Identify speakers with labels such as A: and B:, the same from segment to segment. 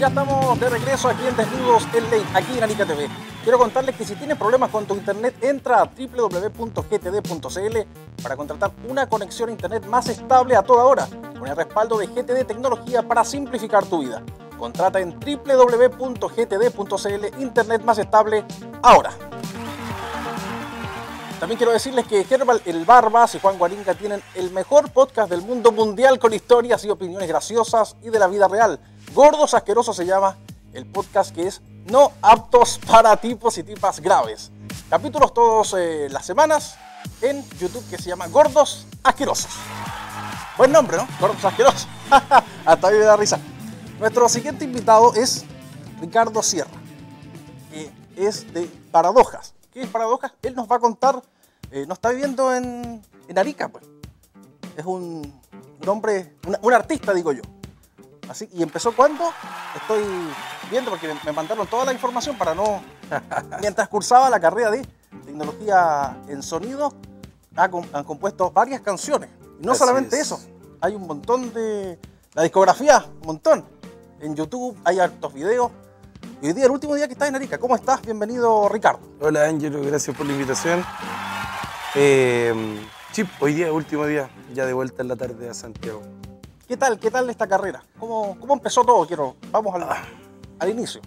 A: ya estamos de regreso aquí en Desnudos en Ley, aquí en Arica TV. Quiero contarles que si tienes problemas con tu internet, entra a www.gtd.cl para contratar una conexión a internet más estable a toda hora, con el respaldo de GTD Tecnología para simplificar tu vida. Contrata en www.gtd.cl, internet más estable ahora. También quiero decirles que Herbal El Barbas y Juan Guaringa tienen el mejor podcast del mundo mundial con historias y opiniones graciosas y de la vida real. Gordos Asquerosos se llama el podcast, que es no aptos para tipos y tipas graves. Capítulos todas las semanas en YouTube, que se llama Gordos Asquerosos. Buen nombre, ¿no? Gordos Asquerosos. Hasta a mí me da risa. Nuestro siguiente invitado es Ricardo Sierra, que es de Paradojas. ¿Qué es Paradojas? Él nos va a contar, no está viviendo en Arica, pues. Es un hombre, un artista, digo yo. Así, ¿y empezó cuándo? Estoy viendo porque me mandaron toda la información para no... Mientras cursaba la carrera de tecnología en sonido, han compuesto varias canciones. Y no solamente eso, hay un montón de... La discografía, un montón. En YouTube hay hartos videos. Y hoy día, el último día que estás en Arica. ¿Cómo estás? Bienvenido, Ricardo.
B: Hola, Ángelo, gracias por la invitación. Sí, hoy día, último día, ya de vuelta en la tarde a Santiago.
A: ¿Qué tal esta carrera? ¿Cómo empezó todo? Vamos al inicio.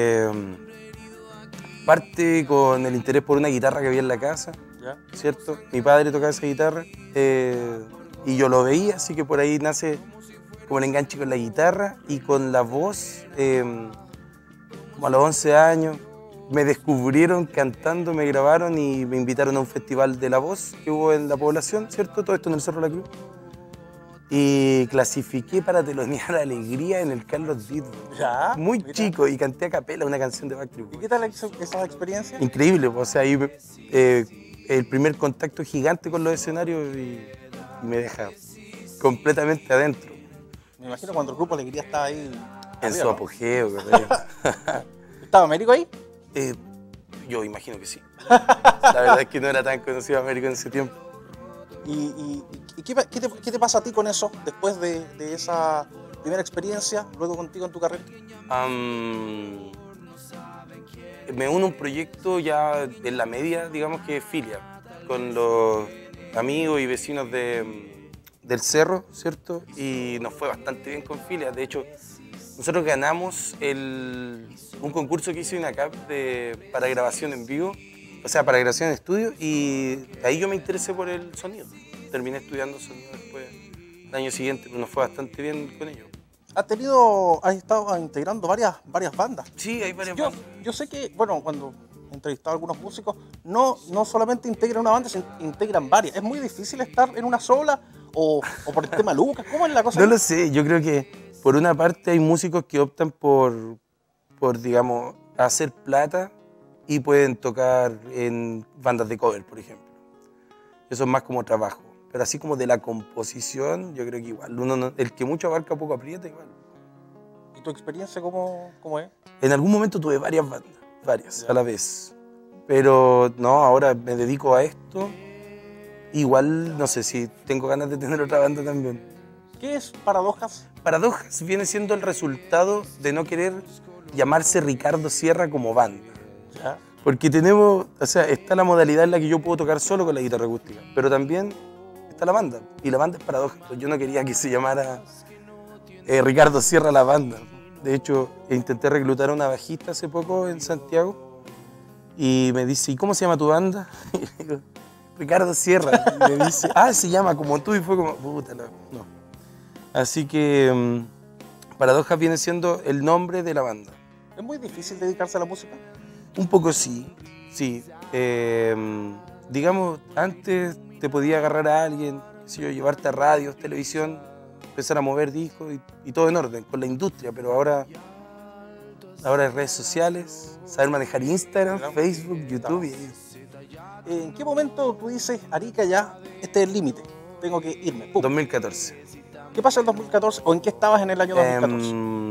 B: Parte con el interés por una guitarra que había en la casa, ¿ya? ¿Cierto? Mi padre tocaba esa guitarra y yo lo veía, así que por ahí nace como el enganche con la guitarra y con la voz. Como a los 11 años me descubrieron cantando, me grabaron y me invitaron a un festival de la voz que hubo en la población, ¿cierto? Todo esto en el Cerro de la Cruz. Y clasifiqué para telonear Alegría en el Carlos Did.
A: ¿Ya?
B: Muy chico, y canté a capela una canción de Backstreet Boys.
A: ¿Y qué tal esa experiencia?
B: Increíble, o sea, ahí el primer contacto gigante con los escenarios y me deja completamente adentro.
A: Me imagino cuando el grupo Alegría estaba ahí...
B: En
A: arriba,
B: su
A: ¿no?
B: apogeo.
A: ¿Estaba Américo ahí?
B: Yo imagino que sí. La verdad es que no era tan conocido Américo en ese tiempo.
A: ¿Y qué te pasa a ti con eso después de esa primera experiencia, luego contigo en tu carrera?
B: Me uno a un proyecto ya en la media, digamos que es Filia, con los amigos y vecinos del cerro, ¿cierto? Y nos fue bastante bien con Filia. De hecho, nosotros ganamos un concurso que hizo INACAP para grabación en vivo, o sea, para grabación en estudio, y ahí yo me interesé por el sonido. Terminé estudiando sonido después, el año siguiente, pero nos fue bastante bien con ello.
A: Has estado integrando varias bandas.
B: Sí, hay varias bandas.
A: Yo sé que, bueno, cuando he entrevistado a algunos músicos, no solamente integran una banda, sino integran varias. ¿Es muy difícil estar en una sola o por el tema Lucas? ¿Cómo es la cosa?
B: No lo sé, yo creo que por una parte hay músicos que optan por digamos, hacer plata y pueden tocar en bandas de cover, por ejemplo. Eso es más como trabajo. Pero así como de la composición, yo creo que igual. El que mucho abarca, poco aprieta, igual.
A: ¿Y tu experiencia cómo es?
B: En algún momento tuve varias bandas, a la vez. Pero no, ahora me dedico a esto. Igual, no sé si tengo ganas de tener otra banda también.
A: ¿Qué es Paradojas?
B: Paradojas viene siendo el resultado de no querer llamarse Ricardo Sierra como banda.
A: ¿Ya?
B: Porque tenemos, o sea, está la modalidad en la que yo puedo tocar solo con la guitarra acústica, pero también está la banda, y la banda es Paradojas. Yo no quería que se llamara Ricardo Sierra la banda. De hecho, intenté reclutar a una bajista hace poco en Santiago, y me dice, ¿y cómo se llama tu banda? Y le digo, Ricardo Sierra. Y me dice, se llama como tú, y fue como, puta, no. Así que Paradojas viene siendo el nombre de la banda.
A: ¿Es muy difícil dedicarse a la música?
B: Un poco sí. Digamos, antes te podía agarrar a alguien, qué sé yo, llevarte a radios, televisión, empezar a mover discos y todo en orden, con la industria, pero ahora hay redes sociales, saber manejar Instagram, Facebook, YouTube.
A: ¿En qué momento tú dices, Arica ya, este es el límite, tengo que irme? ¡Pum!
B: 2014.
A: ¿Qué pasó en 2014 o en qué estabas en el año 2014?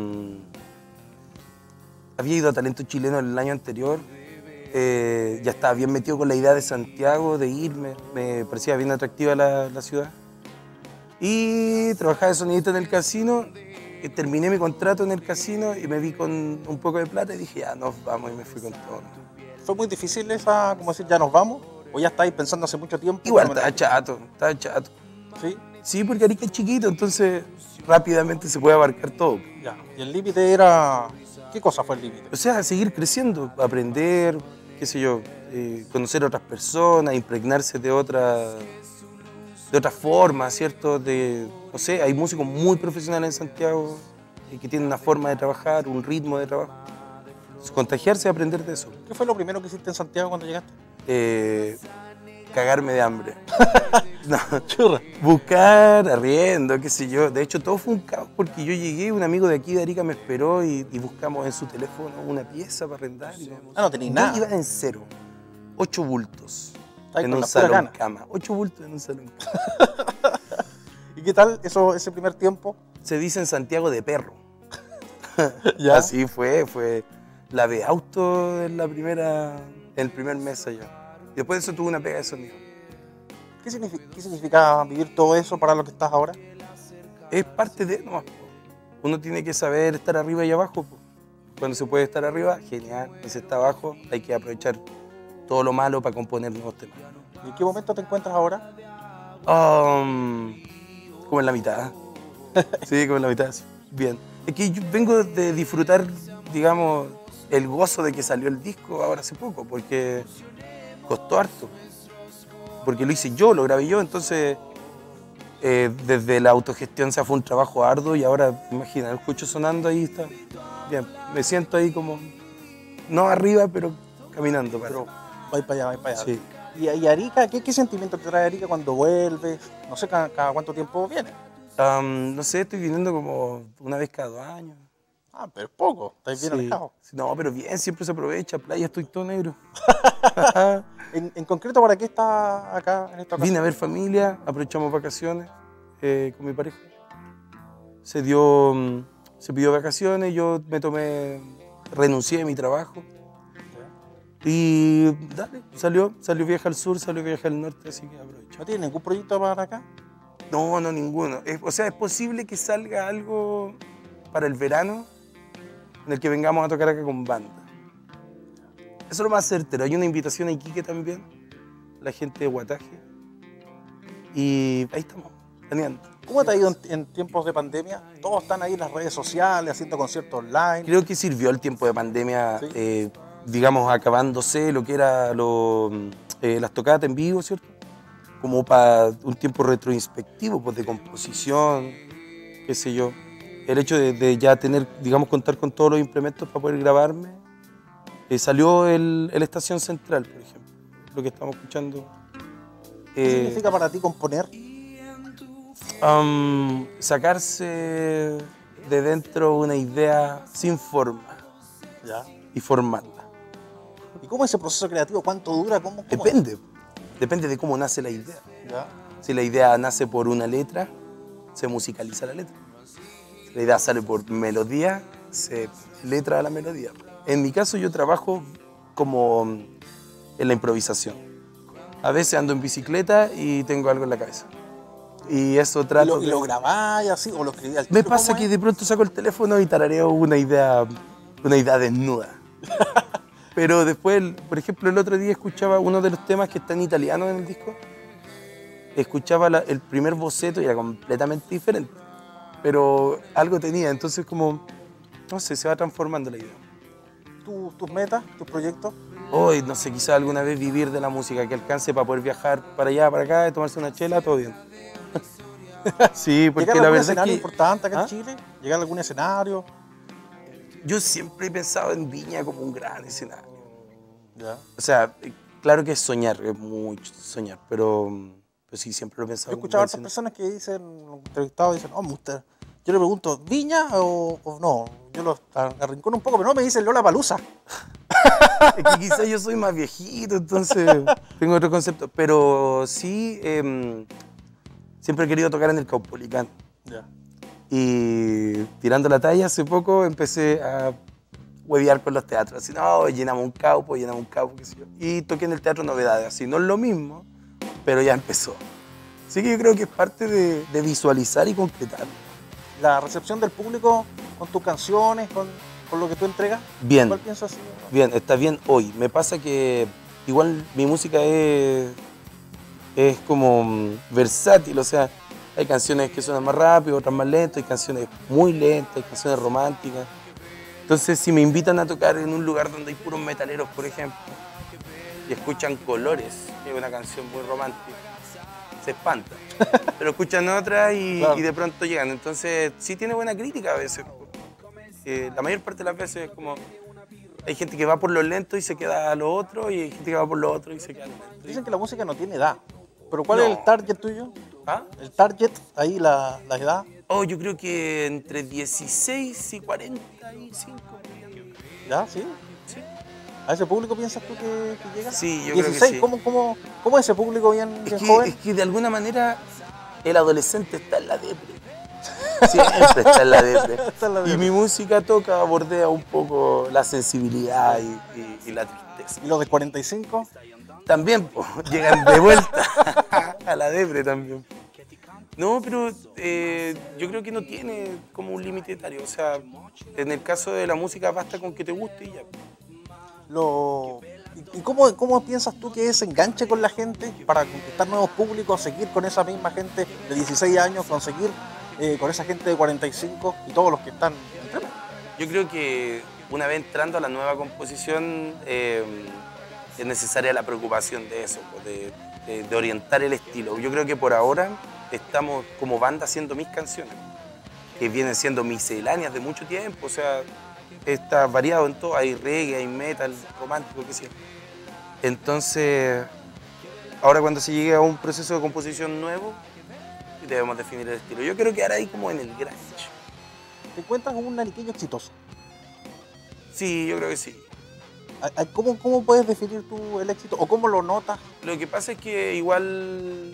B: Había ido a Talento Chileno el año anterior, ya estaba bien metido con la idea de Santiago, de irme, me parecía bien atractiva la ciudad. Y trabajaba de sonidista en el casino, terminé mi contrato en el casino y me vi con un poco de plata y dije, ya, nos vamos, y me fui con todo.
A: ¿Fue muy difícil esa, como decir, ya nos vamos? ¿O ya estáis pensando hace mucho tiempo?
B: Igual, estaba chato.
A: ¿Sí?
B: Sí, porque Arica es chiquito, entonces rápidamente se puede abarcar todo.
A: Ya. ¿Y el límite era...? ¿Qué cosa fue el límite?
B: O sea, seguir creciendo, aprender, qué sé yo, conocer a otras personas, impregnarse de otra forma, ¿cierto? No sé, hay músicos muy profesionales en Santiago que tienen una forma de trabajar, un ritmo de trabajo. Contagiarse y aprender de eso.
A: ¿Qué fue lo primero que hiciste en Santiago cuando llegaste?
B: Cagarme de hambre. No,
A: Churra.
B: buscar, arriendo, qué sé yo. De hecho, todo fue un caos porque yo llegué, un amigo de aquí de Arica me esperó y buscamos en su teléfono una pieza para arrendar.
A: No tenías nada.
B: Yo iba en cero. 8 bultos
A: Ahí
B: en
A: con
B: un
A: la pura
B: salón
A: gana.
B: cama. 8 bultos en un salón cama.
A: ¿Y qué tal ese primer tiempo?
B: Se dice en Santiago de perro.
A: Ya.
B: Así fue la de auto en el primer mes allá. Y después de eso tuve una pega de sonido.
A: ¿Qué significa vivir todo eso para lo que estás ahora?
B: Es parte de... No, uno tiene que saber estar arriba y abajo. Po. Cuando se puede estar arriba, genial. Cuando se está abajo, hay que aprovechar todo lo malo para componer nuevos temas.
A: ¿Y en qué momento te encuentras ahora?
B: Como en la mitad. Sí, como en la mitad. Bien. Es que yo vengo de disfrutar, digamos, el gozo de que salió el disco ahora hace poco, porque costó harto. Porque lo hice yo, lo grabé yo, entonces desde la autogestión se fue un trabajo arduo y ahora, imagina, el escucho sonando ahí, está bien. Me siento ahí como, no arriba, pero caminando.
A: Pero vais para allá,
B: Sí.
A: ¿Y Arica? ¿Qué sentimiento te trae Arica cuando vuelves? No sé cada cuánto tiempo vienes.
B: No sé, estoy viniendo como una vez cada 2 años.
A: Ah, pero es poco, estáis bien alejados.
B: No, pero bien, siempre se aprovecha. Playa, estoy todo negro.
A: En concreto, ¿para qué estás acá en esta ocasión?
B: Vine a ver familia, aprovechamos vacaciones con mi pareja. Se pidió vacaciones, yo renuncié a mi trabajo. Y dale, salió viaje al sur, salió viaje al norte, así que aprovecho.
A: ¿No tienes ningún proyecto para acá?
B: No, ninguno. O sea, es posible que salga algo para el verano en el que vengamos a tocar acá con banda. Eso es lo más certero. Hay una invitación a Iquique también, la gente de Guataje. Y ahí estamos, planeando.
A: ¿Cómo te ha ido en tiempos de pandemia? Todos están ahí en las redes sociales, haciendo conciertos online.
B: Creo que sirvió el tiempo de pandemia,
A: Sí.
B: digamos, acabándose lo que era las tocadas en vivo, ¿cierto? Como para un tiempo retroinspectivo, pues de composición, qué sé yo. El hecho de ya tener, digamos, contar con todos los implementos para poder grabarme. Salió el Estación Central, por ejemplo, lo que estamos escuchando.
A: ¿Qué significa para ti componer?
B: Sacarse de dentro una idea sin forma
A: Ya.
B: y formarla.
A: ¿Y cómo es ese proceso creativo? ¿Cuánto dura? ¿Cómo?
B: Depende de cómo nace la idea.
A: Ya.
B: Si la idea nace por una letra, se musicaliza la letra. Si la idea sale por melodía, se letra la melodía. En mi caso yo trabajo como en la improvisación. A veces ando en bicicleta y tengo algo en la cabeza. Y eso trato
A: ¿Y lo grabáis así o lo escribís al
B: Me
A: tiro?
B: pasa
A: ¿Cómo
B: que
A: es?
B: de pronto saco el teléfono y tarareo una idea desnuda. Pero después, por ejemplo, el otro día escuchaba uno de los temas que está en italiano en el disco. Escuchaba el primer boceto y era completamente diferente. Pero algo tenía, entonces como, no sé, se va transformando la idea.
A: ¿Tus metas, tus proyectos?
B: Hoy, no sé, quizás alguna vez vivir de la música, que alcance para poder viajar para allá, para acá, tomarse una chela, todo bien. Sí, porque
A: ¿Llegar a
B: la
A: algún
B: verdad
A: escenario
B: es que
A: importante acá
B: ¿Ah?
A: en Chile? ¿Llegar a algún escenario?
B: yo siempre he pensado en Viña como un gran escenario.
A: Ya.
B: O sea, claro que es soñar, es mucho soñar, pero sí, siempre lo he
A: He
B: pensado.
A: escuchado a otras personas que dicen, entrevistados, dicen, oh, usted. Yo le pregunto, ¿Viña o no? Yo lo arrincono un poco, pero no me dicen Lollapalooza.
B: Es que quizás yo soy más viejito, entonces tengo otro concepto. Pero sí, siempre he querido tocar en el Caupolicán.
A: Ya.
B: Y tirando la talla, hace poco empecé a huevear con los teatros. Así, no, llenamos un caupo, qué sé yo. Y toqué en el Teatro Novedades. Así, no es lo mismo, pero ya empezó. Así que yo creo que es parte de visualizar y concretar.
A: la recepción del público con tus canciones, con lo que tú entregas?
B: Bien.
A: ¿Cuál piensas?
B: Bien, está bien hoy. Me pasa que igual mi música es como versátil, o sea, hay canciones que suenan más rápido, otras más lentas, hay canciones muy lentas, hay canciones románticas. Entonces, si me invitan a tocar en un lugar donde hay puros metaleros, por ejemplo, y escuchan Colores, que es una canción muy romántica, se espanta. Pero escuchan otra
A: Claro.
B: y de pronto llegan. Entonces, sí tiene buena crítica a veces. La mayor parte de las veces es como... Hay gente que va por lo lento y se queda a lo otro, y hay gente que va por lo otro y se queda a lo lento.
A: Dicen que la música no tiene edad. ¿Pero cuál es
B: No.
A: el target tuyo?
B: ¿Ah?
A: El target, ahí la edad.
B: Oh, yo creo que entre 16 y 45.
A: ¿Ya? ¿Sí?
B: Sí.
A: ¿A ese público piensas tú que llega?
B: Sí, yo creo que
A: 16,
B: sí.
A: ¿cómo es ese público bien
B: Es
A: joven?
B: que de alguna manera el adolescente está en la depre. Siempre está en la depre.
A: Está en la
B: Y
A: depre.
B: mi música bordea un poco la sensibilidad y la tristeza.
A: ¿Y los de 45?
B: También llegan de vuelta a la depre también. No, pero yo creo que no tiene como un límite etario. O sea, en el caso de la música basta con que te guste y ya.
A: ¿Y cómo piensas tú que es enganche con la gente para conquistar nuevos públicos, seguir con esa misma gente de 16 años, conseguir con esa gente de 45 y todos los que están entre medio?
B: Yo creo que una vez entrando a la nueva composición es necesaria la preocupación de eso, de orientar el estilo. Yo creo que por ahora estamos como banda haciendo mis canciones, que vienen siendo misceláneas de mucho tiempo, o sea, está variado en todo, hay reggae, hay metal, romántico, qué sé yo. Entonces, ahora cuando se llegue a un proceso de composición nuevo, debemos definir el estilo. Yo creo que ahora ahí como en el grunge.
A: ¿Te encuentras como un nariqueño exitoso?
B: Sí, yo creo que sí.
A: ¿Cómo puedes definir tú el éxito o cómo lo notas?
B: Lo que pasa es que igual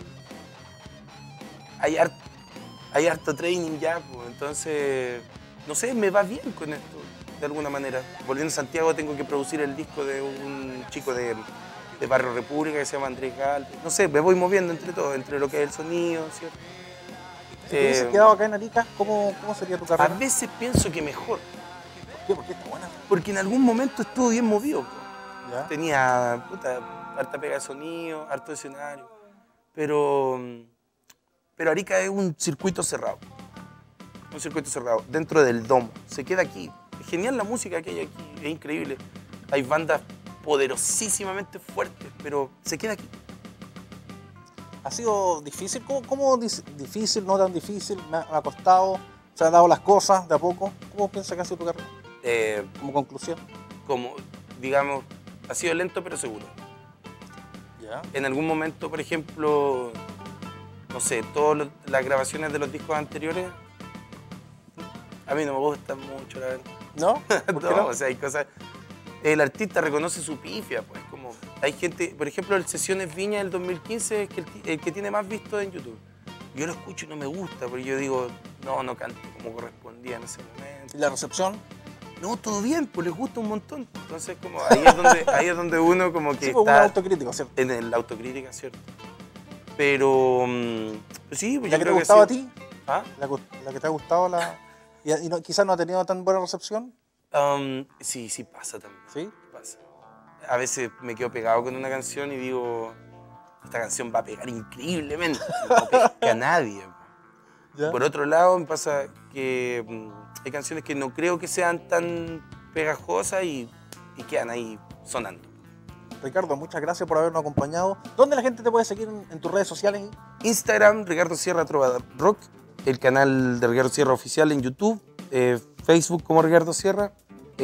B: hay harto training ya, pues, entonces, no sé, me va bien con esto, de alguna manera. Volviendo a Santiago tengo que producir el disco de un chico de Barrio República que se llama Andrés Galvez. No sé, me voy moviendo entre todo, entre lo que es el sonido, ¿cierto?
A: Si te hubieses quedado acá en Arica, ¿cómo sería tu
B: A
A: carrera?
B: veces pienso que mejor,
A: ¿Por qué? Porque está buena.
B: porque en algún momento estuvo bien movido, pues.
A: ¿Ya?
B: Tenía harta pega de sonido, harto escenario, pero Arica es un circuito cerrado. Un circuito cerrado, dentro del domo. Se queda aquí. Es genial la música que hay aquí, es increíble. Hay bandas poderosísimamente fuertes, pero se queda aquí.
A: ¿Ha sido difícil? ¿Cómo difícil, no tan difícil? ¿Me ha costado? ¿Se han dado las cosas de a poco? ¿Cómo piensas que ha sido tu carrera?
B: Como
A: Conclusión.
B: digamos, ha sido lento pero seguro.
A: ¿Ya?
B: En algún momento, por ejemplo, no sé, todas las grabaciones de los discos anteriores, a mí no me gustan mucho, la verdad.
A: ¿No? ¿Por qué
B: No,
A: no?
B: o sea, hay cosas... El artista reconoce su pifia, pues, como... Hay gente, por ejemplo, el Sesiones Viña del 2015 es el que tiene más visto en YouTube. Yo lo escucho y no me gusta, porque yo digo, no canto como correspondía en ese momento.
A: ¿Y la recepción?
B: No, todo bien, pues les gusta un montón. Entonces, como ahí es donde uno como que
A: Sí, pues, un
B: está
A: autocrítico, ¿cierto?
B: en la autocrítica, ¿cierto? Pero pues sí, pues
A: ¿La
B: yo
A: que te
B: creo
A: gustaba a
B: sí.
A: ti?
B: ¿Ah?
A: ¿La que te ha gustado? ¿Y quizás no ha tenido tan buena recepción?
B: Sí pasa también.
A: ¿Sí?
B: Pasa. A veces me quedo pegado con una canción y digo, esta canción va a pegar increíblemente. No pesca a nadie.
A: ¿Ya?
B: Por otro lado, me pasa que hay canciones que no creo que sean tan pegajosas y quedan ahí sonando.
A: Ricardo, muchas gracias por habernos acompañado. ¿Dónde la gente te puede seguir en tus redes sociales?
B: Instagram, Ricardo Sierra Trova Rock, el canal de Ricardo Sierra Oficial en YouTube, Facebook como Ricardo Sierra.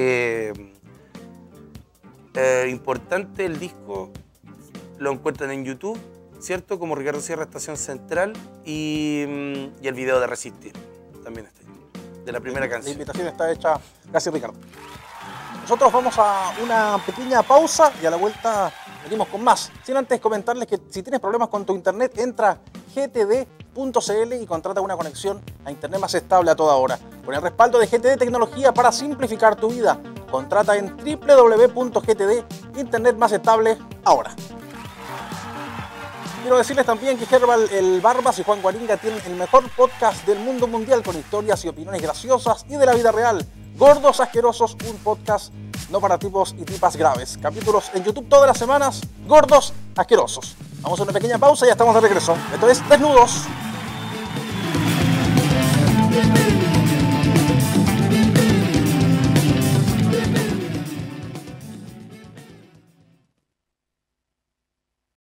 B: Importante, el disco lo encuentran en YouTube, ¿cierto? Como Ricardo Sierra Estación Central y el video de Resistir también está ahí, de la primera
A: La
B: canción.
A: invitación está hecha. Gracias, Ricardo. Nosotros vamos a una pequeña pausa y a la vuelta venimos con más. Sin antes comentarles que si tienes problemas con tu internet, entra a gtd.cl y contrata una conexión a internet más estable a toda hora. Con el respaldo de GTD Tecnología para simplificar tu vida. Contrata en www.gtd, internet más estable ahora. Quiero decirles también que Herbal, el Barbas y Juan Guaringa tienen el mejor podcast del mundo mundial con historias y opiniones graciosas y de la vida real. Gordos Asquerosos, un podcast no para tipos y tipas graves. Capítulos en YouTube todas las semanas, Gordos Asquerosos. Vamos a una pequeña pausa y ya estamos de regreso. Esto es Desnudos.